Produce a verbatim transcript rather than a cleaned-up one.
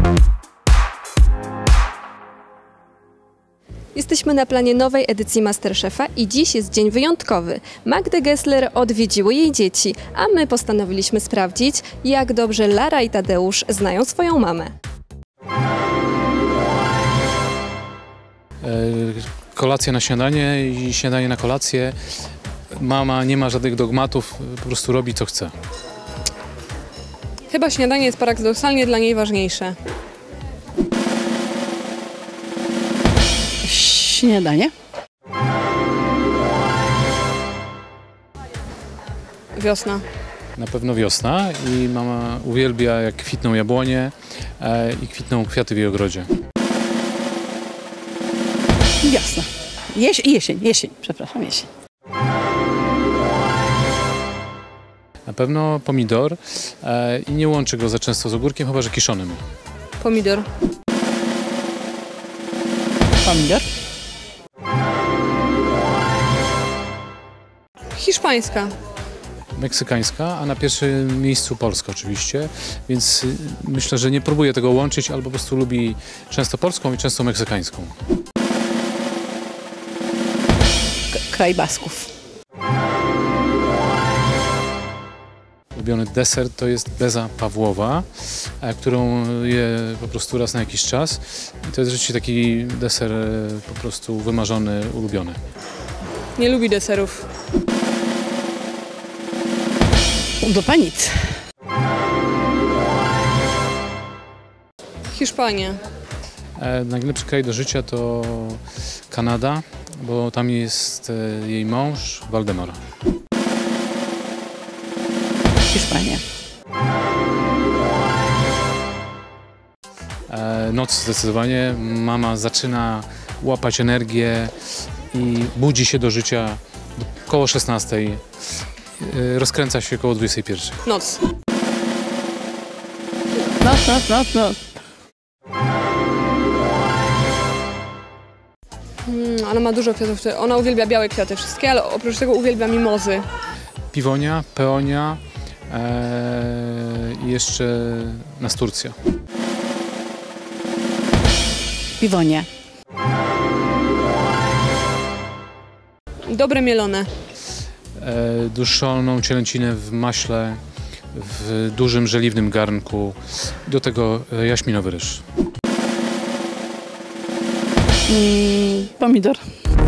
Jesteśmy na planie nowej edycji MasterChefa i dziś jest dzień wyjątkowy. Magdę Gessler odwiedziły jej dzieci, a my postanowiliśmy sprawdzić, jak dobrze Lara i Tadeusz znają swoją mamę. Kolacja na śniadanie i śniadanie na kolację. Mama nie ma żadnych dogmatów, po prostu robi co chce. Chyba śniadanie jest paradoksalnie dla niej ważniejsze. Śniadanie. Wiosna. Na pewno wiosna i mama uwielbia, jak kwitną jabłonie e, i kwitną kwiaty w jej ogrodzie. Wiosna. Jeś, jesień, jesień, przepraszam, jesień. Na pewno pomidor e, i nie łączy go za często z ogórkiem, chyba że kiszonym. Pomidor. Pomidor. Hiszpańska. Meksykańska, a na pierwszym miejscu Polska oczywiście, więc myślę, że nie próbuje tego łączyć, albo po prostu lubi często polską i często meksykańską. Kraj Basków. Ulubiony deser to jest beza Pawłowa, którą je po prostu raz na jakiś czas. I to jest rzeczywiście taki deser po prostu wymarzony, ulubiony. Nie lubi deserów. Do nic. Hiszpania. E, najlepszy kraj do życia to Kanada, bo tam jest e, jej mąż, Waldemar. Hiszpania. E, noc zdecydowanie. Mama zaczyna łapać energię i budzi się do życia koło szesnastej. E, rozkręca się koło dwudziestej pierwszej. Noc. Noc, noc, noc, noc. Mm, ona ma dużo kwiatów. Ona uwielbia białe kwiaty wszystkie, ale oprócz tego uwielbia mimozy. Piwonia, peonia e, i jeszcze nasturcja. Piwonia. Dobre mielone. E, duszoną cielęcinę w maśle, w dużym żeliwnym garnku. Do tego e, jaśminowy ryż. Mm, pomidor.